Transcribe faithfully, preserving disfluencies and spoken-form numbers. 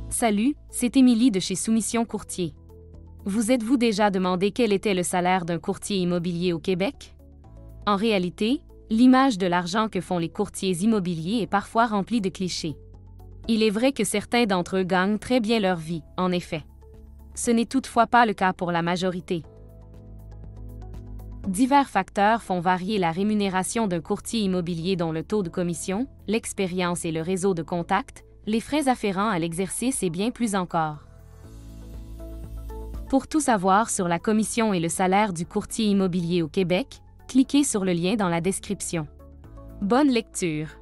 Salut, c'est Émilie de chez Soumission Courtier. Vous êtes-vous déjà demandé quel était le salaire d'un courtier immobilier au Québec? En réalité, l'image de l'argent que font les courtiers immobiliers est parfois remplie de clichés. Il est vrai que certains d'entre eux gagnent très bien leur vie, en effet. Ce n'est toutefois pas le cas pour la majorité. Divers facteurs font varier la rémunération d'un courtier immobilier dont le taux de commission, l'expérience et le réseau de contacts, les frais afférents à l'exercice et bien plus encore. Pour tout savoir sur la commission et le salaire du courtier immobilier au Québec, cliquez sur le lien dans la description. Bonne lecture!